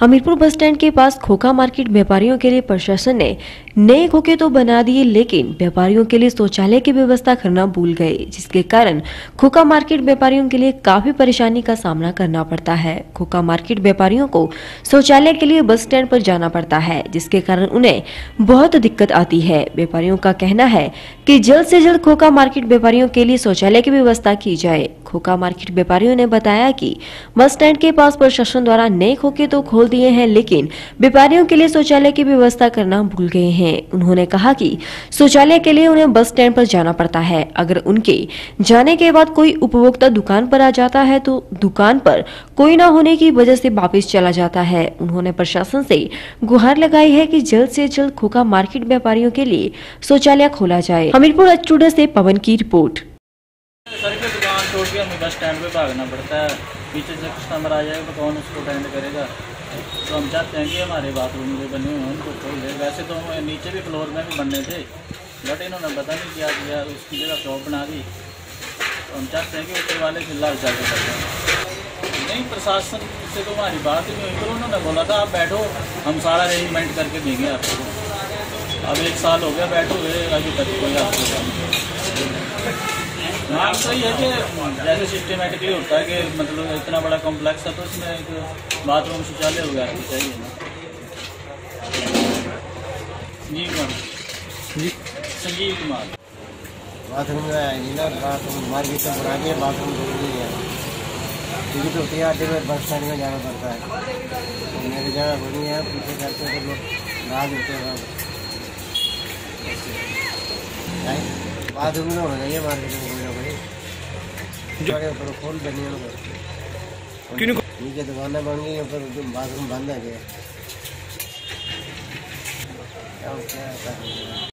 Hamirpur bus stand के पास खोखा market व्यापारियों के लिए प्रशासन ने नए खोखे तो बना दिए, लेकिन व्यापारियों के लिए शौचालय की व्यवस्था करना भूल गए, जिसके कारण खोखा मार्केट व्यापारियों के लिए काफी परेशानी का सामना करना पड़ता है। खोखा मार्केट व्यापारियों को शौचालय के लिए बस स्टैंड पर जाना पड़ता है, जिसके कारण उन्हें बहुत दिक्कत आती है। व्यापारियों का कहना है कि जल्द से जल्द खोखा मार्केट व्यापारियों के लिए शौचालय की व्यवस्था की जाए। खोखा मार्केट व्यापारियों ने बताया कि बस स्टैंड के पास प्रशासन द्वारा नए खोखे तो खोल दिए हैं, लेकिन व्यापारियों के लिए शौचालय की व्यवस्था करना भूल गए हैं। उन्होंने कहा कि शौचालय के लिए उन्हें बस स्टैंड पर जाना पड़ता है। अगर उनके जाने के बाद कोई उपभोक्ता दुकान पर आ जाता है तो दुकान पर कोई न होने की वजह से वापस चला जाता है। उन्होंने प्रशासन से गुहार लगाई है कि जल्द से जल्द खोखा मार्केट व्यापारियों के लिए शौचालय खोला जाए। हमीरपुर स्टूडियो से पवन की रिपोर्ट। सर की दुकान छोड़ के हमें बस स्टैंड पे भागना पड़ता है। पीछे से कस्टमर आ जाएगा तो कौन उसको अटेंड करेगा। तो हम चाहते हैं कि हमारे बाथरूम जो बने हुए हैं उनको खोल दें। वैसे तो नीचे भी फ्लोर में भी बनने थे, बट इन्होंने पता नहीं क्या किया, उसकी जगह शॉप बना दी। तो हम चाहते हैं कि ऊपर वाले फिलहाल चल के करते हैं। नहीं, प्रशासन से तो हमारी बात ही नहीं हुई, तो उन्होंने बोला था आप बैठो, हम सारा अरेंजमेंट करके देंगे आपको। अब 1 साल हो गया बैठो हुए, अभी तक कोई आपको हाँ सही है कि जैसे सिस्टमेटिकली होता है कि मतलब इतना बड़ा कॉम्प्लेक्स है तो उसमें एक बाथरूम शौचालय वगैरह भी चाहिए ना। जी Sanjeev Kumar. Bathroom bathroom market में बना दिया, बाथरूम जरूरी है। टिकट होती है 8 बजे बस स्टैंड में जाना पड़ता है। तो मेरी जगह बनी है, पीछे करते तो लोग राह देते हैं। बाथरूम में होना चाहिए मार्केट में, कोई ना कोई ऊपर खोल बनी है। नीचे दुकानें बन गई, ऊपर बाथरूम बंद है।